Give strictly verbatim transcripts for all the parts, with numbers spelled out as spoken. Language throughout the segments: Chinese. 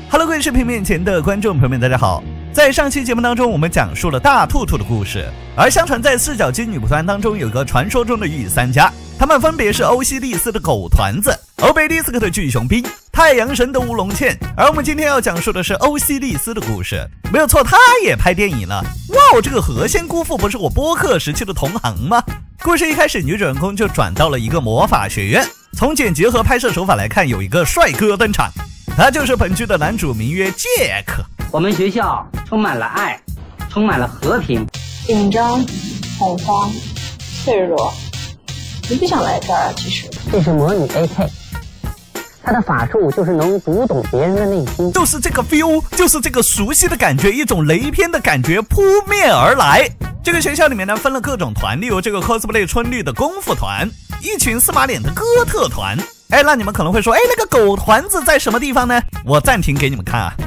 Hello， 各位视频面前的观众朋友们，大家好。在上期节目当中，我们讲述了大兔兔的故事，而相传在四角金女仆团当中有个传说中的御三家，他们分别是欧西利斯的狗团子、欧贝利斯克的巨熊兵、太阳神的乌龙茜。而我们今天要讲述的是欧西利斯的故事，没有错，他也拍电影了。哇，这个何仙姑父不是我播客时期的同行吗？故事一开始，女主人公就转到了一个魔法学院。从剪辑和拍摄手法来看，有一个帅哥登场，他就是本剧的男主，名曰杰克。 我们学校充满了爱，充满了和平。 紧张、恐慌、脆弱，你不想来这儿啊？其实这是魔女 A K， 她的法术就是能读懂别人的内心， 就是这个 feel， 就是这个熟悉的感觉，一种雷片的感觉扑面而来。这个学校里面呢，分了各种团，例如这个 cosplay 春绿的功夫团，一群司马脸的哥特团。哎，那你们可能会说，哎，那个狗团子在什么地方呢？我暂停给你们看啊。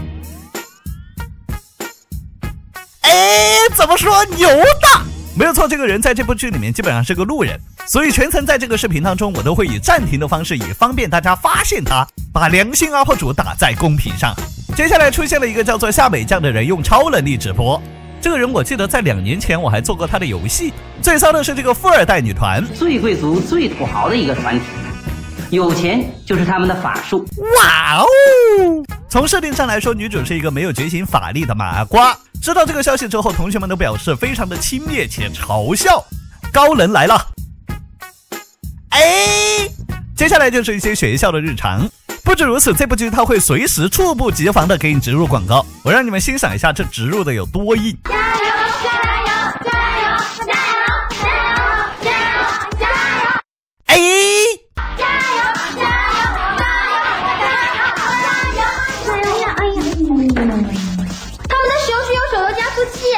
哎，怎么说牛的？没有错，这个人在这部剧里面基本上是个路人，所以全程在这个视频当中，我都会以暂停的方式，以方便大家发现他，把良心 U P 主打在公屏上。接下来出现了一个叫做夏美酱的人，用超能力直播。这个人我记得在两年前我还做过他的游戏。最骚的是这个富二代女团， 最贵族、最土豪的一个团体，有钱就是他们的法术。 哇哦！从设定上来说，女主是一个没有觉醒法力的麻瓜。知道这个消息之后，同学们都表示非常的轻蔑且嘲笑。高人来了！哎，接下来就是一些学校的日常。不止如此，这部剧它会随时猝不及防的给你植入广告，我让你们欣赏一下这植入的有多硬。加油！加油！加油！加油！加油！加油！加油！哎！加油！加油！加油！加油！加油！ 哎呀，他们在使用虚有手的加速器，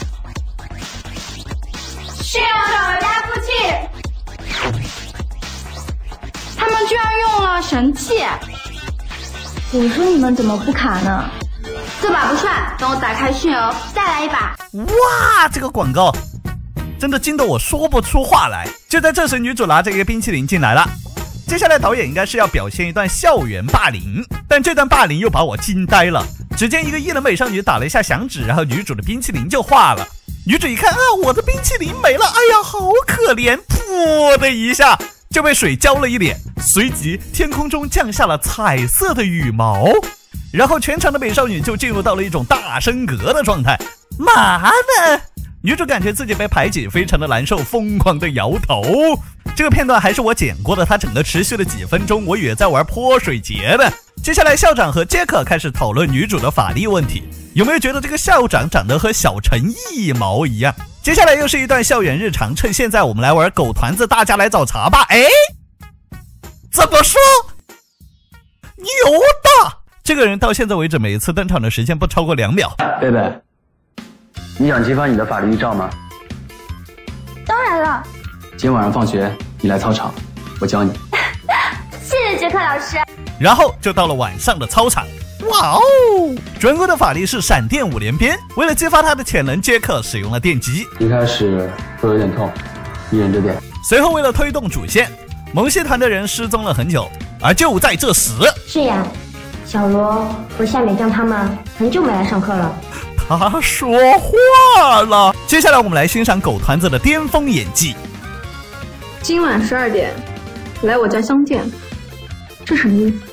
虚有手的加速器，他们居然用了神器。我说你们怎么不卡呢？这把不算，等我打开迅游再来一把。 哇，这个广告真的惊得我说不出话来。就在这时，女主拿着一个冰淇淋进来了。接下来导演应该是要表现一段校园霸凌，但这段霸凌又把我惊呆了。只见一个异能美少女打了一下响指，然后女主的冰淇淋就化了。女主一看啊，我的冰淇淋没了，哎呀，好可怜！噗的一下就被水浇了一脸，随即天空中降下了彩色的羽毛，然后全场的美少女就进入到了一种大升格的状态。嘛呢？女主感觉自己被排挤，非常的难受，疯狂的摇头。这个片段还是我剪过的，它整个持续了几分钟，我以为在玩泼水节的。接下来校长和杰克开始讨论女主的法力问题，有没有觉得这个校长长得和小陈一毛一样？接下来又是一段校园日常，趁现在我们来玩狗团子，大家来找茬吧。哎，怎么说？牛的！这个人到现在为止每一次登场的时间不超过两秒。 贝贝，你想激发你的法力预兆吗？ 当然了。 今天晚上放学你来操场，我教你。 谢谢杰克老师。 然后就到了晚上的操场。哇哦！主人公的法力是闪电五连鞭，为了激发他的潜能，杰克使用了电击。 一开始会有点痛，一忍着点。 随后为了推动主线，萌系团的人失踪了很久，而就在这时， 是呀，小罗和夏美酱他们很久没来上课了。 他说话了。接下来我们来欣赏狗团子的巅峰演技。 今晚十二点来我家相见，这什么意思？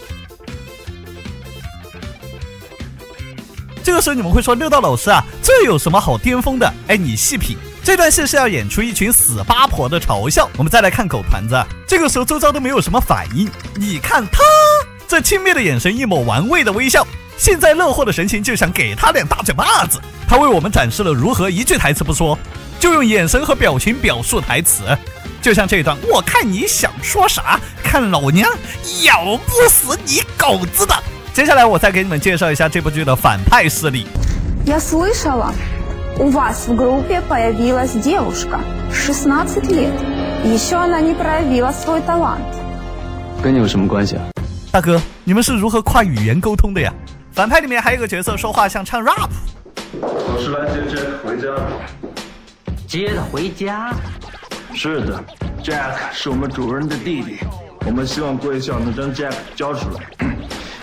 这个时候你们会说，六道老师啊，这有什么好巅峰的？哎，你细品，这段戏是要演出一群死八婆的嘲笑。我们再来看狗团子，这个时候周遭都没有什么反应。你看他这轻蔑的眼神，一抹玩味的微笑，幸灾乐祸的神情，就想给他两大嘴巴子。他为我们展示了如何一句台词不说，就用眼神和表情表述台词。就像这一段，我看你想说啥，看老娘咬不死你狗子的。接下来我再给你们介绍一下这部剧的反派势力。 Я слышала, у вас в группе появилась девушка, шестнадцать лет. Еще она не проявила свой талант. 跟你有什么关系啊？ 大哥，你们是如何跨语言沟通的呀？反派里面还有个角色说话像唱 rap。 我是来接 Jack 回家的。 接他回家？ 是的 ，Jack 是我们主人的弟弟，我们希望贵校能将 Jack 交出来。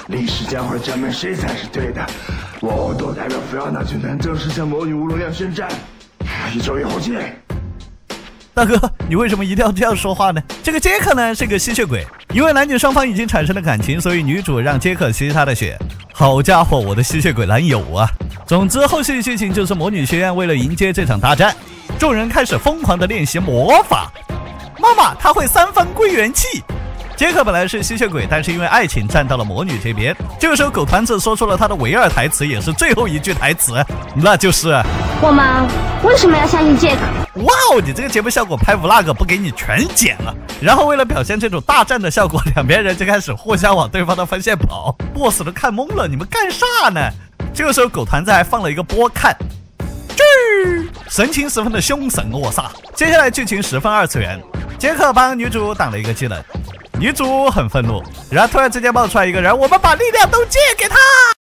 历史将会证明谁才是对的。我都代表菲奥娜军团正式向魔女乌龙亮宣战，一周以后见。 大哥，你为什么一定要这样说话呢？这个杰克呢是个吸血鬼，因为男女双方已经产生了感情，所以女主让杰克吸她的血。好家伙，我的吸血鬼男友啊！总之，后续剧情就是魔女学院为了迎接这场大战，众人开始疯狂的练习魔法。妈妈，他会三分归元气。杰克本来是吸血鬼，但是因为爱情站到了魔女这边。这个时候，狗团子说出了他的唯二台词，也是最后一句台词，那就是我们为什么要相信杰克？ 哇哦，你这个节目效果拍 vlog 不给你全剪了。然后为了表现这种大战的效果，两边人就开始互相往对方的方向跑。boss 都看懵了，你们干啥呢？这个时候狗团子还放了一个波看，神情十分的凶神恶煞。接下来剧情十分二次元，杰克帮女主挡了一个技能，女主很愤怒，然后突然之间冒出来一个人，我们把力量都借给他。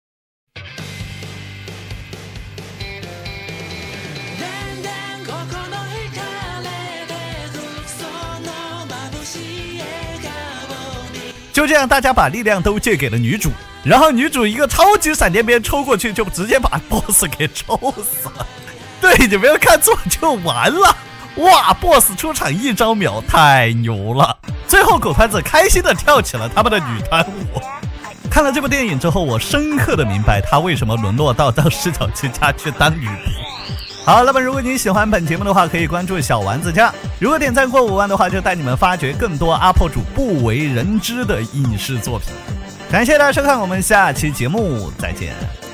就这样，大家把力量都借给了女主，然后女主一个超级闪电鞭抽过去，就直接把 boss 给抽死了。对，你没有看错，就完了。哇 boss 出场一招秒，太牛了。最后狗团子开心的跳起了他们的女团舞。看了这部电影之后，我深刻的明白他为什么沦落到到视角之家去当女仆。好，那么如果你喜欢本节目的话，可以关注小丸子家。如果点赞过五万的话，就带你们发掘更多 U P 主不为人知的影视作品。感谢大家收看，我们下期节目再见。